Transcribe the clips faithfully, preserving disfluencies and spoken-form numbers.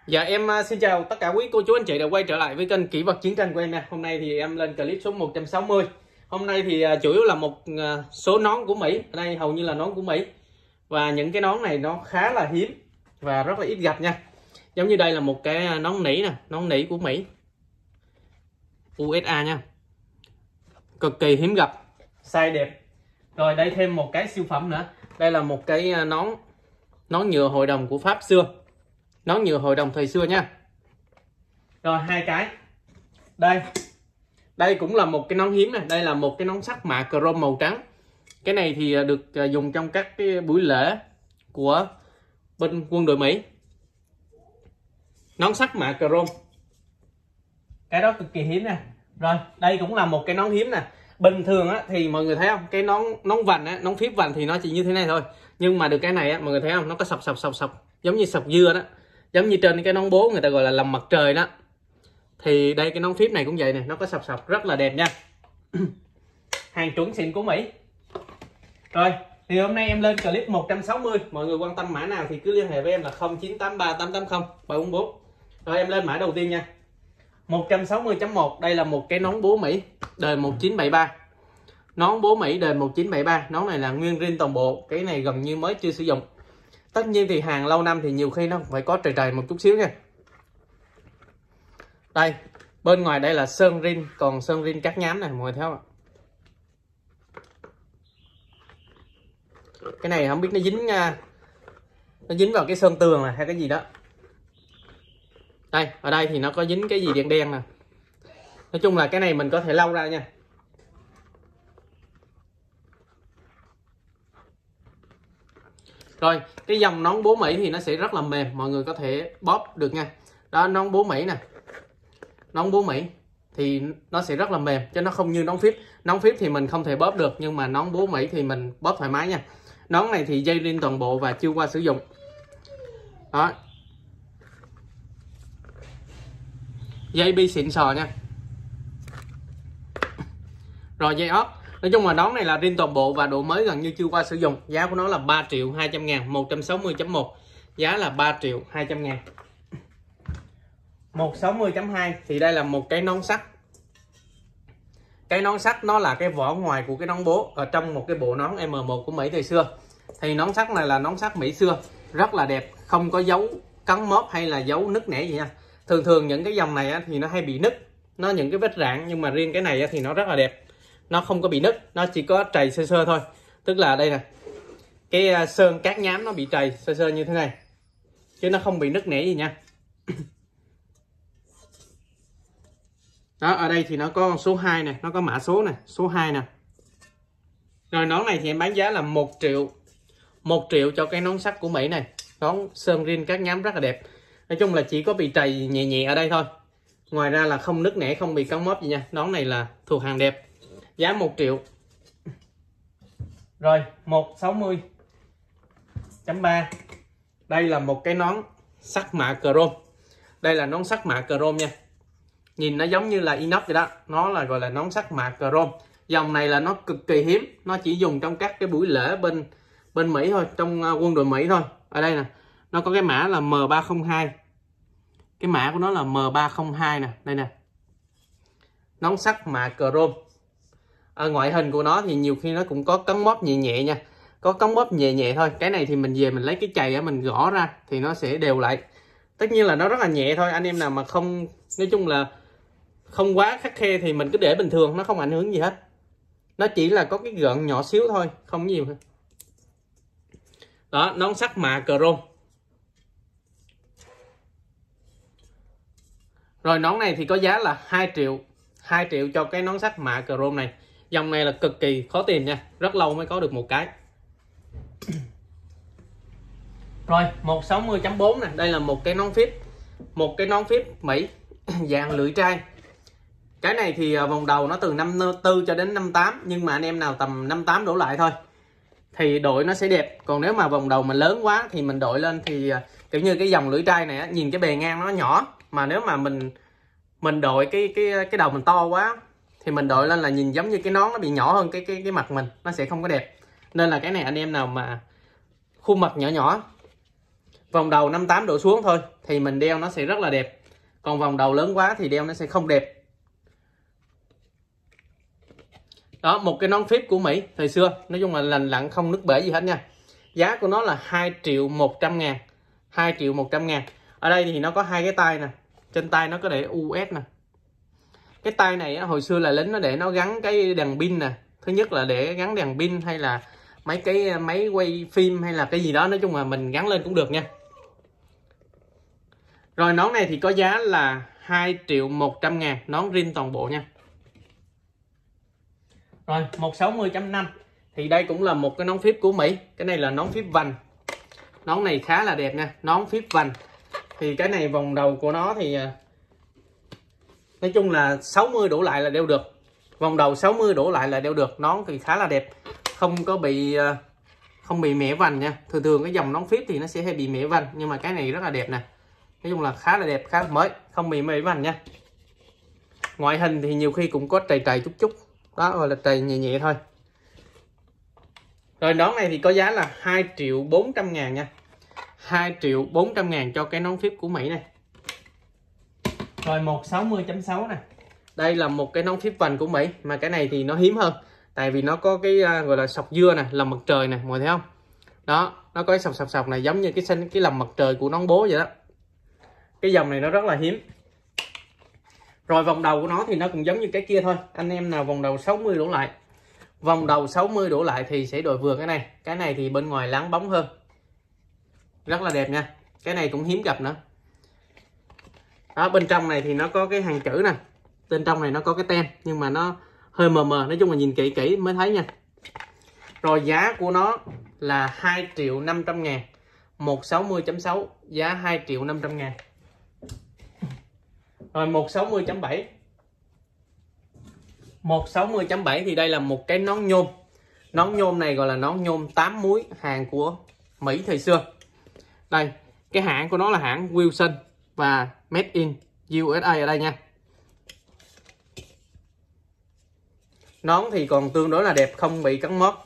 Dạ em uh, xin chào tất cả quý cô chú anh chị đã quay trở lại với kênh Kỹ vật chiến tranh của em nha. Hôm nay thì em lên clip số một trăm sáu mươi. Hôm nay thì uh, chủ yếu là một uh, số nón của Mỹ. Ở đây hầu như là nón của Mỹ. Và những cái nón này nó khá là hiếm và rất là ít gặp nha. Giống như đây là một cái nón nỉ nè, nón nỉ của Mỹ u ét a nha. Cực kỳ hiếm gặp, size đẹp. Rồi đây thêm một cái siêu phẩm nữa. Đây là một cái nón nón nhựa hội đồng của Pháp xưa. Nón nhựa hội đồng thời xưa nha. Rồi hai cái. Đây. Đây cũng là một cái nón hiếm này. Đây là một cái nón sắt mạ chrome màu trắng. Cái này thì được dùng trong các cái buổi lễ của bên quân đội Mỹ. Nón sắt mạ chrome. Cái đó cực kỳ hiếm nè. Rồi đây cũng là một cái nón hiếm nè. Bình thường á, thì mọi người thấy không, cái nón nón vành á, nón phíp vành thì nó chỉ như thế này thôi. Nhưng mà được cái này á, mọi người thấy không, nó có sọc sọc sọc sọc giống như sọc dưa đó. Giống như trên cái nón bố người ta gọi là lồng mặt trời đó. Thì đây cái nón phíp này cũng vậy nè, nó có sọc sọc rất là đẹp nha. Hàng chuẩn xịn của Mỹ. Rồi thì hôm nay em lên clip một trăm sáu mươi. Mọi người quan tâm mã nào thì cứ liên hệ với em là không chín tám ba tám tám không ba bốn bốn. Rồi em lên mã đầu tiên nha. Một trăm sáu mươi chấm một. Đây là một cái nón bố Mỹ đời một chín bảy ba. Nón bố Mỹ đời một chín bảy ba. Nón này là nguyên rin toàn bộ. Cái này gần như mới chưa sử dụng. Tất nhiên thì hàng lâu năm thì nhiều khi nó phải có trầy trầy một chút xíu nha. Đây, bên ngoài đây là sơn rin, còn sơn rin cắt nhám này, mọi người thấy không ạ? Cái này không biết nó dính nó dính vào cái sơn tường này hay cái gì đó. Đây, ở đây thì nó có dính cái gì đen đen nè. Nói chung là cái này mình có thể lau ra nha. Rồi, cái dòng nón bố Mỹ thì nó sẽ rất là mềm, mọi người có thể bóp được nha. Đó, nón bố Mỹ nè. Nón bố Mỹ thì nó sẽ rất là mềm, chứ nó không như nón phíp. Nón phíp thì mình không thể bóp được, nhưng mà nón bố Mỹ thì mình bóp thoải mái nha. Nón này thì dây rin toàn bộ và chưa qua sử dụng. Đó. Dây bi xịn sò nha. Rồi dây ốp. Nói chung là nón này là rin toàn bộ và độ mới gần như chưa qua sử dụng. Giá của nó là ba triệu hai trăm ngàn. Một trăm sáu mươi chấm một. Giá là ba triệu hai trăm ngàn. Một trăm sáu mươi chấm hai thì đây là một cái nón sắt. Cái nón sắt nó là cái vỏ ngoài của cái nón bố ở trong một cái bộ nón M một của Mỹ thời xưa. Thì nón sắt này là nón sắt Mỹ xưa, rất là đẹp, không có dấu cắn móp hay là dấu nứt nẻ gì nha. Thường thường những cái dòng này thì nó hay bị nứt, nó những cái vết rạn, nhưng mà riêng cái này thì nó rất là đẹp. Nó không có bị nứt, nó chỉ có trầy sơ sơ thôi. Tức là đây nè, cái sơn cát nhám nó bị trầy sơ sơ như thế này, chứ nó không bị nứt nẻ gì nha. Đó, ở đây thì nó có số hai nè, nó có mã số nè, số hai nè. Rồi nón này thì em bán giá là một triệu. một triệu cho cái nón sắt của Mỹ này. Nón sơn rin cát nhám rất là đẹp. Nói chung là chỉ có bị trầy nhẹ nhẹ ở đây thôi. Ngoài ra là không nứt nẻ, không bị cắn móp gì nha. Nón này là thuộc hàng đẹp. Giá một triệu. Rồi, một trăm sáu mươi chấm ba. Đây là một cái nón sắt mạ chrome. Đây là nón sắt mạ chrome nha. Nhìn nó giống như là inox vậy đó. Nó là gọi là nón sắt mạ chrome. Dòng này là nó cực kỳ hiếm. Nó chỉ dùng trong các cái buổi lễ bên bên Mỹ thôi, trong uh, quân đội Mỹ thôi. Ở đây nè, nó có cái mã là M ba không hai. Cái mã của nó là M ba không hai nè, đây nè. Nón sắt mạ chrome. Ở ngoại hình của nó thì nhiều khi nó cũng có cắn móp nhẹ nhẹ nha. Có cắn móp nhẹ nhẹ thôi. Cái này thì mình về mình lấy cái chày á, mình gõ ra thì nó sẽ đều lại. Tất nhiên là nó rất là nhẹ thôi. Anh em nào mà không, nói chung là không quá khắt khe thì mình cứ để bình thường, nó không ảnh hưởng gì hết. Nó chỉ là có cái gợn nhỏ xíu thôi, không nhiều. Đó, nón sắt mạ chrome. Rồi nón này thì có giá là hai triệu. hai triệu cho cái nón sắt mạ chrome này. Dòng này là cực kỳ khó tìm nha, rất lâu mới có được một cái. Rồi, một trăm sáu mươi chấm bốn nè, đây là một cái nón phíp. Một cái nón phíp Mỹ dạng lưỡi trai. Cái này thì vòng đầu nó từ năm tư cho đến năm tám, nhưng mà anh em nào tầm năm tám đổ lại thôi thì đội nó sẽ đẹp. Còn nếu mà vòng đầu mình lớn quá thì mình đội lên thì kiểu như cái dòng lưỡi trai này á, nhìn cái bề ngang nó nhỏ, mà nếu mà mình mình đội cái cái cái đầu mình to quá thì mình đội lên là nhìn giống như cái nón nó bị nhỏ hơn cái cái cái mặt mình, nó sẽ không có đẹp. Nên là cái này anh em nào mà khuôn mặt nhỏ nhỏ Vòng đầu năm mươi tám độ xuống thôi thì mình đeo nó sẽ rất là đẹp. Còn vòng đầu lớn quá thì đeo nó sẽ không đẹp. Đó, một cái nón phíp của Mỹ thời xưa, nói chung là lành lặn không nứt bể gì hết nha. Giá của nó là hai triệu một trăm ngàn. hai triệu một trăm ngàn. Ở đây thì nó có hai cái tay nè. Trên tay nó có để u ét nè. Cái tay này á, hồi xưa là lính nó để nó gắn cái đèn pin nè. Thứ nhất là để gắn đèn pin hay là mấy cái máy quay phim hay là cái gì đó, nói chung là mình gắn lên cũng được nha. Rồi nón này thì có giá là hai triệu một trăm ngàn, nón rin toàn bộ nha. Rồi một sáu mươi chấm năm thì đây cũng là một cái nón phíp của Mỹ. Cái này là nón phíp vành. Nón này khá là đẹp nha, nón phíp vành. Thì cái này vòng đầu của nó thì nói chung là sáu mươi đổ lại là đeo được. Vòng đầu sáu mươi đổ lại là đeo được. Nón thì khá là đẹp, không có bị không bị mẻ vành nha. Thường thường cái dòng nón phíp thì nó sẽ hay bị mẻ vành, nhưng mà cái này rất là đẹp nè. Nói chung là khá là đẹp, khá là mới, không bị mẻ vành nha. Ngoại hình thì nhiều khi cũng có trầy trầy chút chút. Đó, gọi là trầy nhẹ nhẹ thôi. Rồi nón này thì có giá là hai triệu bốn trăm ngàn nha. hai triệu bốn trăm ngàn cho cái nón phíp của Mỹ này. Rồi một sáu mươi chấm sáu nè. Đây là một cái nón phíp vành của Mỹ, mà cái này thì nó hiếm hơn. Tại vì nó có cái uh, gọi là sọc dưa nè, lồng mặt trời nè, mọi người thấy không? Đó, nó có cái sọc sọc sọc này giống như cái xanh cái lồng mặt trời của nón bố vậy đó. Cái dòng này nó rất là hiếm. Rồi vòng đầu của nó thì nó cũng giống như cái kia thôi. Anh em nào vòng đầu sáu mươi đổ lại, vòng đầu sáu mươi đổ lại thì sẽ đội vừa cái này. Cái này thì bên ngoài láng bóng hơn, rất là đẹp nha. Cái này cũng hiếm gặp nữa. Đó, bên trong này thì nó có cái hàng chữ nè. Bên trong này nó có cái tem, nhưng mà nó hơi mờ mờ. Nói chung là nhìn kỹ kỹ mới thấy nha. Rồi giá của nó là hai triệu năm trăm ngàn. một sáu mươi chấm sáu, giá hai triệu năm trăm ngàn. Rồi một sáu mươi chấm bảy. một sáu mươi chấm bảy thì đây là một cái nón nhôm. Nón nhôm này gọi là nón nhôm tám múi, hàng của Mỹ thời xưa. Đây, cái hãng của nó là hãng Wilson và Made in u ét a ở đây nha. Nón thì còn tương đối là đẹp, không bị cắn mót.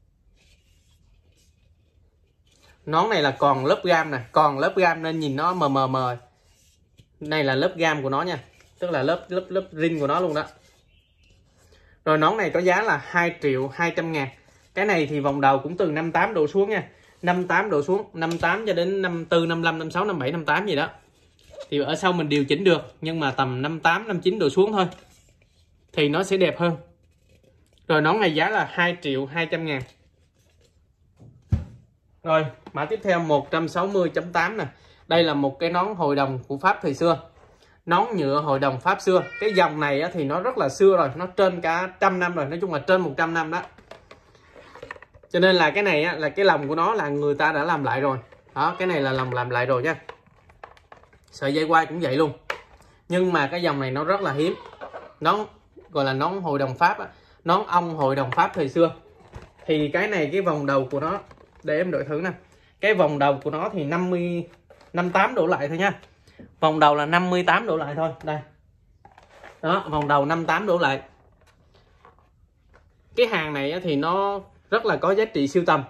Nón này là còn lớp gam nè, còn lớp gam nên nhìn nó mờ mờ mờ. Đây là lớp gam của nó nha, tức là lớp lớp lớp rin của nó luôn đó. Rồi nón này có giá là hai triệu hai trăm ngàn. Cái này thì vòng đầu cũng từ năm mươi tám độ xuống nha. năm mươi tám độ xuống, năm mươi tám cho đến năm mươi tư, năm mươi lăm, năm mươi sáu, năm mươi bảy, năm mươi tám gì đó. Thì ở sau mình điều chỉnh được, nhưng mà tầm năm mươi tám, năm mươi chín độ xuống thôi thì nó sẽ đẹp hơn. Rồi nón này giá là hai triệu hai trăm ngàn. Rồi mã tiếp theo một sáu mươi chấm tám nè. Đây là một cái nón hội đồng của Pháp thời xưa. Nón nhựa hội đồng Pháp xưa. Cái dòng này thì nó rất là xưa rồi, nó trên cả trăm năm rồi, nói chung là trên một trăm năm đó. Cho nên là cái này là cái lồng của nó là người ta đã làm lại rồi. Đó, cái này là lồng làm lại rồi nha. Sợi dây quai cũng vậy luôn. Nhưng mà cái dòng này nó rất là hiếm. Nón gọi là nón hội đồng Pháp á. Nón ong hội đồng Pháp thời xưa. Thì cái này cái vòng đầu của nó, để em đổi thử nè. Cái vòng đầu của nó thì năm mươi, năm mươi tám đổ lại thôi nha. Vòng đầu là năm mươi tám đổ lại thôi. Đây. Đó, vòng đầu năm mươi tám đổ lại. Cái hàng này thì nó rất là có giá trị sưu tầm.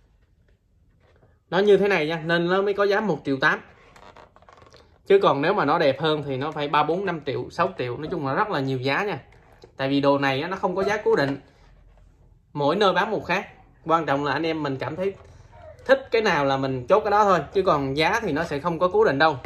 Nó như thế này nha, nên nó mới có giá một triệu tám. Chứ còn nếu mà nó đẹp hơn thì nó phải ba, bốn, năm triệu, sáu triệu. Nói chung là rất là nhiều giá nha. Tại vì đồ này nó không có giá cố định. Mỗi nơi bán một khác. Quan trọng là anh em mình cảm thấy thích cái nào là mình chốt cái đó thôi. Chứ còn giá thì nó sẽ không có cố định đâu.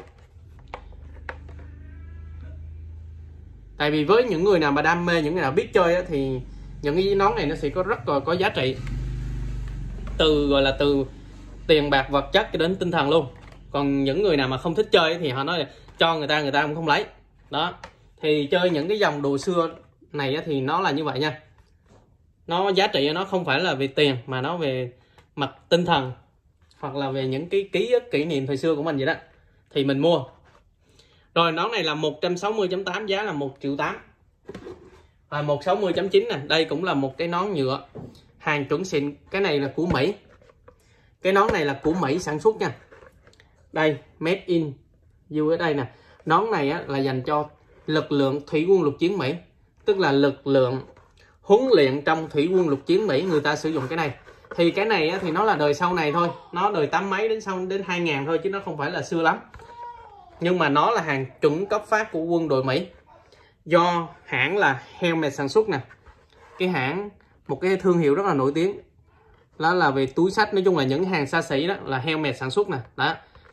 Tại vì với những người nào mà đam mê, những người nào biết chơi á, thì những cái nón này nó sẽ có rất là có giá trị. Từ gọi là từ tiền bạc vật chất cho đến tinh thần luôn. Còn những người nào mà không thích chơi thì họ nói là cho người ta, người ta cũng không lấy. Đó. Thì chơi những cái dòng đồ xưa này thì nó là như vậy nha. Nó giá trị nó không phải là về tiền, mà nó về mặt tinh thần, hoặc là về những cái ký ức kỷ niệm thời xưa của mình vậy đó. Thì mình mua. Rồi nón này là một sáu mươi chấm tám, giá là một triệu tám. Và một sáu mươi chấm chín nè, đây cũng là một cái nón nhựa hàng chuẩn xịn. Cái này là của Mỹ. Cái nón này là của Mỹ sản xuất nha. Đây, Made in u ét a nè. Nón này á, là dành cho lực lượng thủy quân lục chiến Mỹ. Tức là lực lượng huấn luyện trong thủy quân lục chiến Mỹ, người ta sử dụng cái này. Thì cái này á, thì nó là đời sau này thôi, nó đời tám mấy đến sau đến hai ngàn thôi chứ nó không phải là xưa lắm. Nhưng mà nó là hàng chuẩn cấp phát của quân đội Mỹ, do hãng là Hermes sản xuất nè. Cái hãng, một cái thương hiệu rất là nổi tiếng, đó là về túi xách, nói chung là những hàng xa xỉ đó là Hermes sản xuất nè. Đó,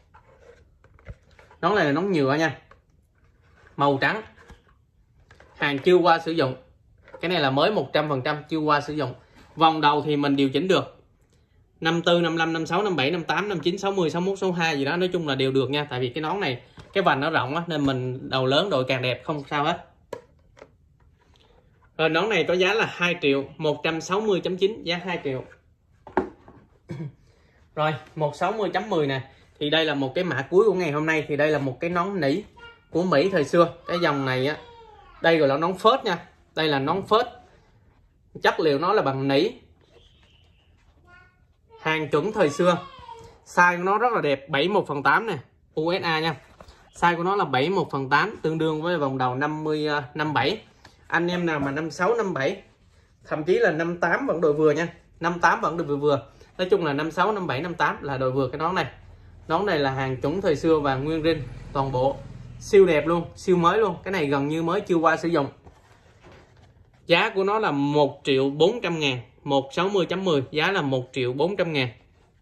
nón này là nón nhựa nha, màu trắng, hàng chưa qua sử dụng. Cái này là mới một trăm phần trăm, chưa qua sử dụng. Vòng đầu thì mình điều chỉnh được, năm tư, năm lăm, năm sáu, năm bảy, năm tám, năm chín, sáu mươi, sáu mốt, sáu hai gì đó, nói chung là đều được nha. Tại vì cái nón này cái vành nó rộng á, nên mình đầu lớn đội càng đẹp, không sao hết. Rồi nón này có giá là hai triệu một trăm sáu mươi chấm chín, giá hai triệu. Rồi một sáu mươi chấm mười nè, thì đây là một cái mã cuối của ngày hôm nay. Thì đây là một cái nón nỉ của Mỹ thời xưa. Cái dòng này á, đây gọi là nón phết nha. Đây là nón phết, chất liệu nó là bằng nỉ, hàng chuẩn thời xưa. Size của nó rất là đẹp, bảy mươi mốt phần tám nè, u ét a nha. Size của nó là bảy mươi mốt phần tám, tương đương với vòng đầu năm mươi, năm bảy. Anh em nào mà năm sáu, năm bảy, thậm chí là năm tám vẫn đội vừa nha. năm tám vẫn được vừa vừa. Nói chung là năm sáu, năm bảy, năm tám là đội vừa cái nón này. Nón này là hàng chuẩn thời xưa và nguyên rin toàn bộ. Siêu đẹp luôn, siêu mới luôn. Cái này gần như mới, chưa qua sử dụng. Giá của nó là một triệu bốn trăm ngàn. một sáu mươi chấm mười, giá là một triệu bốn trăm ngàn.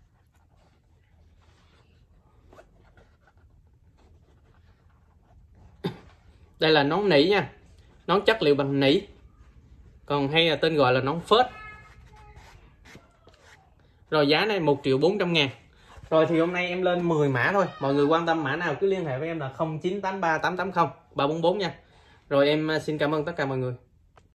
Đây là nón nỉ nha, nón chất liệu bằng nỉ, còn hay là tên gọi là nón phết. Rồi giá này một triệu bốn trăm ngàn. Rồi thì hôm nay em lên mười mã thôi. Mọi người quan tâm mã nào cứ liên hệ với em là không chín tám ba tám tám không ba bốn bốn nha. Rồi em xin cảm ơn tất cả mọi người.